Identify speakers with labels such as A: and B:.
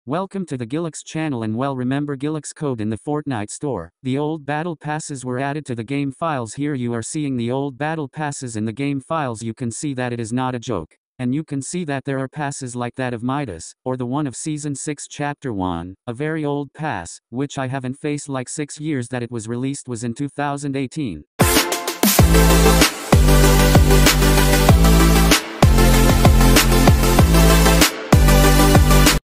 A: Welcome to the Gilix channel, and well, remember Gilix code in the Fortnite store. The old battle passes were added to the game files. Here you are seeing the old battle passes in the game files. You can see that it is not a joke. And you can see that there are passes like that of Midas, or the one of Season 6 Chapter 1, a very old pass, which I haven't faced like 6 years that it was released was in 2018.